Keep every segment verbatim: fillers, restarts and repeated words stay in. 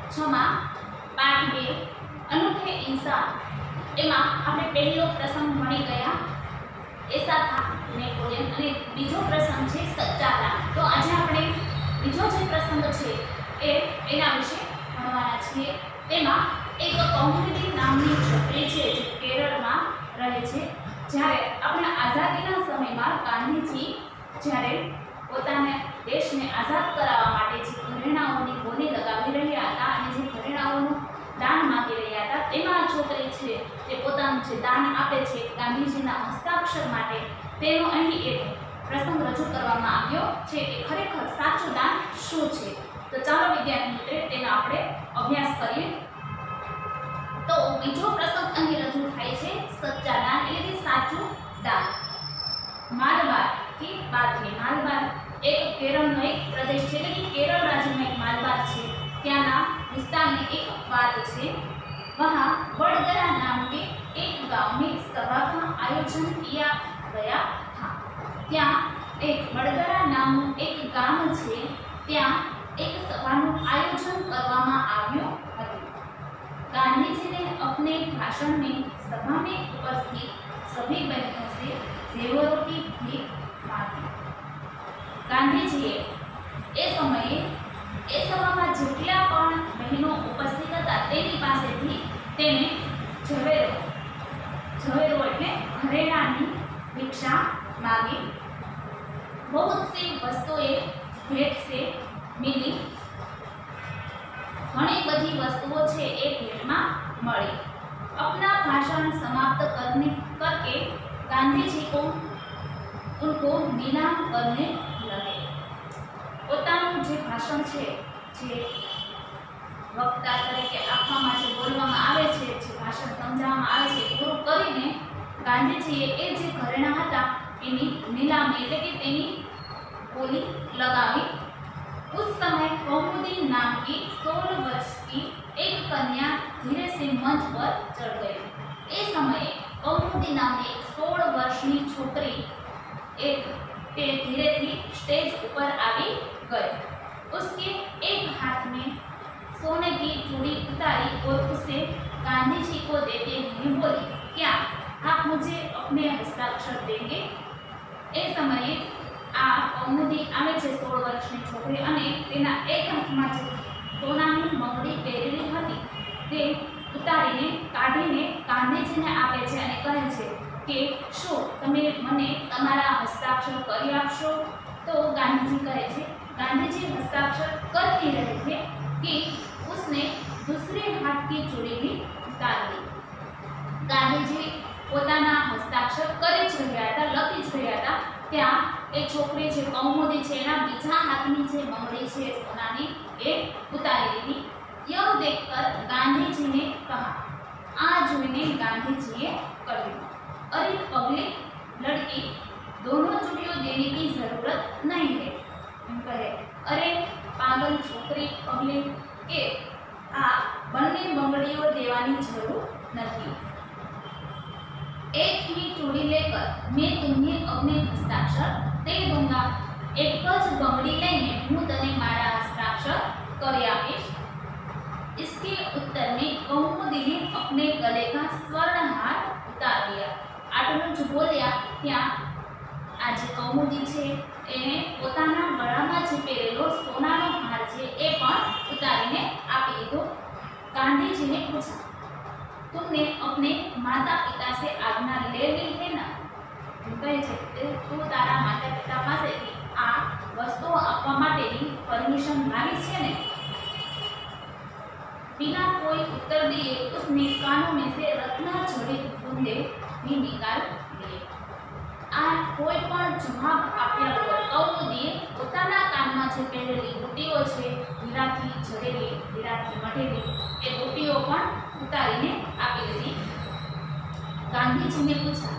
छमा पाठ बे अनूठे इंसान एमां आपणे पहलो प्रसंग भणी गया ऐसा था नेपोलियन अने बीजो प्रसंग छे सच्चा दान। तो आज आपणे बीजो जे प्रसंग छे ए एना विषे भणवाना छीए। तेमां एक कोमोडिटी नामनी छोकरी छे जे केरळमां रहे छे। ज्यारे आपणे आजादीना समयमां गांधीजी ज्यारे पोताने देशने आजाद करावा माटे जे घरेणाओनी बोली लगावी रह्या हता अने जे घरेणाओनुं दान मांगी रह्या हता तेमां छोकरी छे जे पोतानुं जे दान आपे छे गांधीजीना हस्ताक्षर माटे तेनो અહીં એક પ્રસંગ રજૂ કરવામાં આવ્યો છે કે ખરેખર સાચું દાન શું છે। તો ચાલો વિદ્યાર્થી મિત્રો તેનો આપણે અભ્યાસ કરીએ। તો બીજો પ્રસંગ અહીં રજૂ થાય છે સચ્ચા દાન એટલે કે સાચું દાન। માલબાર की बात है। मालबार एक केरळનો એક પ્રદેશ છે એટલે કે કેરળ રાજ્યમાં એક માલબાર છે। ત્યાંના વિસ્તારની એક વાત છે। वहाँ वडगरा नाम के एक गांव में सभा का आयोजन किया गया था। ત્યાં એક વડગરા નામનું એક ગામ છે ત્યાં એક સભાનું આયોજન કરવામાં આવ્યું હતું। गांधी ने अपने भाषण में सभा में उपस्थित सभी बहनों से जेवरों की भीख मांगी। गांधीजीए ए समये ए सभाમાં જેટલા પણ બહેનો ઉપસ્થિત હતા તેની પાસેથી તેને ઝવેરો ઝવેરો એટલે ઘરેણાની ભિક્ષા માગી। बहुत सी वस्तुएं भेंट से मिली। घणी बधी वस्तुओं छे ए भेंटमां मळी। अपना भाषण समाप्त करने करके गांधी को उनको नीलाम करने लगे। પોતાનું જે ભાષણ છે જે વક્તા તરીકે આપવામાં છે બોલવામાં આવે છે જે ભાષણ સમજાવવામાં આવે છે પૂરું કરીને ગાંધીજીએ એ જે ઘરેણા હતા એની નીલામી એટલે કે તેની બોલી लगावी। उस समय कौमुदी नाम की सोलह वर्ष की एक कन्या धीरे से मंच पर चढ़ गई। ए समय कौमुदी नाम एक सोलह वर्षनी छोकरी एक ते धीरे थी स्टेज ऊपर आई गई। उसके एक हाथ में सोने की चूड़ी उतारी और उसे गांधी जी को देते हुए बोली, क्या आप मुझे अपने हस्ताक्षर देंगे? ए समय आ कौमुदी आवे छे सोलह वर्षनी छोकरी अने तेना एक हाथमां जे सोनानी मंगड़ी पहेरेली हती ते उतारीने काढीने गांधीजीने आपे छे अने कहे छे के शो तमे मने तमारा हस्ताक्षर करी आपशो? तो गांधीजी कहे छे गांधीजी हस्ताक्षर कर नहीं रहे थे कि उसने दूसरे हाथ की चूड़ी भी उतार दी। गांधीजी पोताना हस्ताक्षर करी ज रह्या हता लखी ज रह्या हता त्यां ए छोकरी जे कौमुदी छे एना बीजा हाथनी जे मंगड़ी छे सोनानी ए उतारी लीधी। यह देखकर गांधीजी ने कहा, आ जोईने गांधीजीए कह्युं, अरे पगली लड़की, दोनों चूड़ियों देने की जरूरत नहीं है। कहे, अरे पागल छोकरी पगली के आ बन्ने बंगड़ियों देवानी जरूर नहीं। एक ही चूड़ी लेकर मैं तुम्हें अपने हस्ताक्षर दे दूंगा। एक ज बंगड़ी लेने हूँ तने मारा हस्ताक्षर करी आपीश। इसके उत्तर में कौमुदी ने अपने गले का स्वर्ण हार उतार दिया। आटलू ज बोल्या त्या आज कौमुदी छे एने पोताना गळामां जे पहेरेलो सोनानो हार छे ए पण उतारीने आपी दीधो। गांधीजी ने पूछा, तुमने अपने माता पिता से आज्ञा ले ली है ना? कहे छे तू तारा माता पिता पासेथी आ वस्तु आपवा माटेनी परमिशन मांगी छे ने? बिना कोई उत्तर दिए उसने कानों में से रत्न जड़ित बूंदे भी निकाल लिए। आ कोई पण जवाब आप्या वગર કૌમુદીએ પોતાના કાનમાં જે પહેરેલી બુટીઓ છે હીરાથી જડેલી હીરાથી મઢેલી એ બુટીઓ પણ ઉતારીને આપી દીધી। गांधीजी ने पूछा,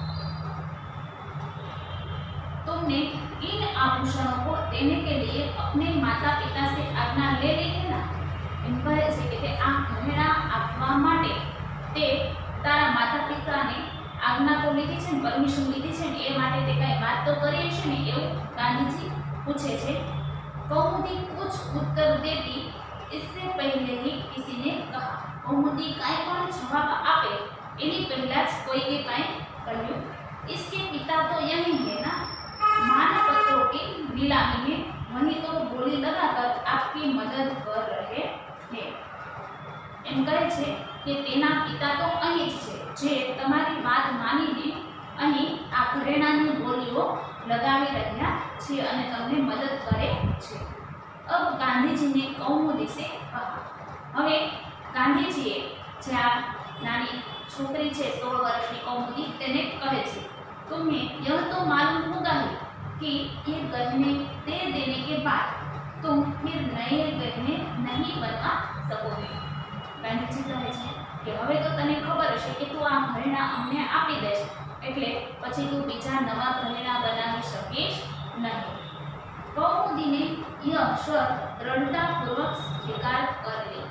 तुमने इन आभूषणों को देने के लिए अपने माता पिता से आज्ञा ले ली है ना? एम कहे छे के आ घरेणा आपवा माटे ते तारा माता पिताने आज्ञा तो लीधी छे, परमिशन लीधी छे, ए माटे ते काई बात तो करी छे ने? एवुं गांधीजी पूछे छे। कौमुदी कुछ उत्तर देती इससे पहले ही किसी ने कहा। कौमुदी काई पण जवाब आपे एनी पहला ज कोई के काई कह્યું। इसके पिता तो यही है ना, मानपत्रों की नीलामी में वही तो बोली लगाकर आपकी मदद कर रहे हैं। एम कहे छे કે તેના પિતા તો અહીં જ છે, જે તમારી વાત માનીને અહીં આ ઘરેણાની બોલીઓ લગાવી રહ્યા છે અને તમને મદદ કરે છે। अब गांधी ने कौमुदी से कहा। હવે ગાંધીજીએ જે આ નાની છોકરી છે સોળ વર્ષની કૌમુદી તેને કહે છે, तुम्हें यह तो मालूम होगा ही कि ये गहने दे देने के बाद तुम फिर नए गहने नहीं बनवा सकोगे। गांधीजी कहे छे કે હવે તો તને ખબર હશે કે તું આ ઘરેણા અમને આપી દેશ એટલે પછી તું બીજા નવા ઘરેણા બનાવી શકીશ નહીં। કૌમુદીને यह शर्त दृढ़तापूर्वक स्वीकार कर ली।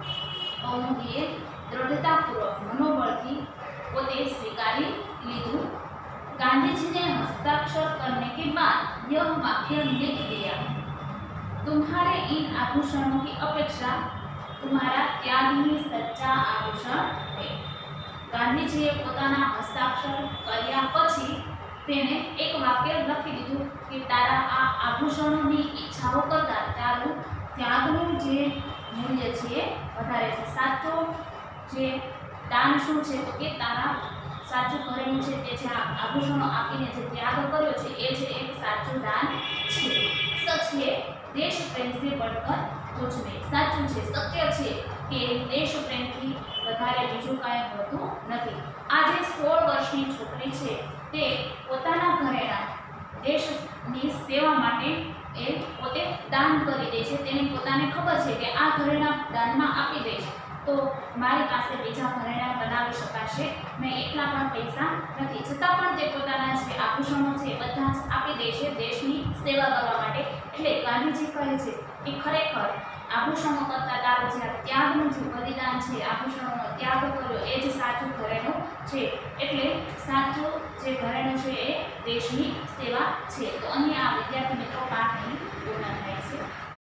कौमुदीए दृढ़तापूर्वक मनोबलથી પોતે સ્વીકારી લીધું। गांधीजी ने हस्ताक्षर करने के बाद यह वाक्य लिख दिया, तुम्हारे इन आभूषणों की अपेक्षा तुम्हारा त्याग ही सच्चा आभूषण है। गांधीजीए પોતાના હસ્તાક્ષર કર્યા પછી તેણે એક વાક્ય લખી દીધું કે તારા આ આભૂષણોની ઈચ્છાઓ કરતા તારું ત્યાગનું જે મૂલ્ય છે વધારે છે। સાચો જે દાન શું છે તો કે તારા સાચું કરેલું છે તે જે આભૂષણો આપીને જે ત્યાગ કર્યો છે એ જે એક સાચું દાન છે। સચ है देश प्रेम से बढ़कर कुछ नहीं। साचું છે, સત્ય છે કે દેશ પ્રેમથી વધારે બીજું કાંઈ હોતું નથી। આ જે સોળ વર્ષની છોકરી છે તે પોતાના ઘરેણા દેશની સેવા માટે એ પોતે દાન કરી દે છે। તેને પોતાને ખબર છે કે આ ઘરેણા દાનમાં આપી દઈશ તો મારી પાસે બીજા ઘરેણા બનાવી શકાશે નહીં, એટલા પણ પૈસા નથી, છતાં પણ તે પોતાના જે આભૂષણો છે એ બધા જ આપી દે છે દેશની સેવા કરવા માટે। એટલે ગાંધીજી કહે છે કે ખરેખર આભૂષણો કરતાં તારું જે ત્યાગનું જે બલિદાન છે, આભૂષણોનો ત્યાગ કર્યો એ જ સાચું ઘરેણું છે। એટલે સાચું જે ઘરેણું છે એ દેશની સેવા છે। તો અહીં આ વિદ્યાર્થી મિત્રો પાઠ અહીં પૂર્ણ થાય છે।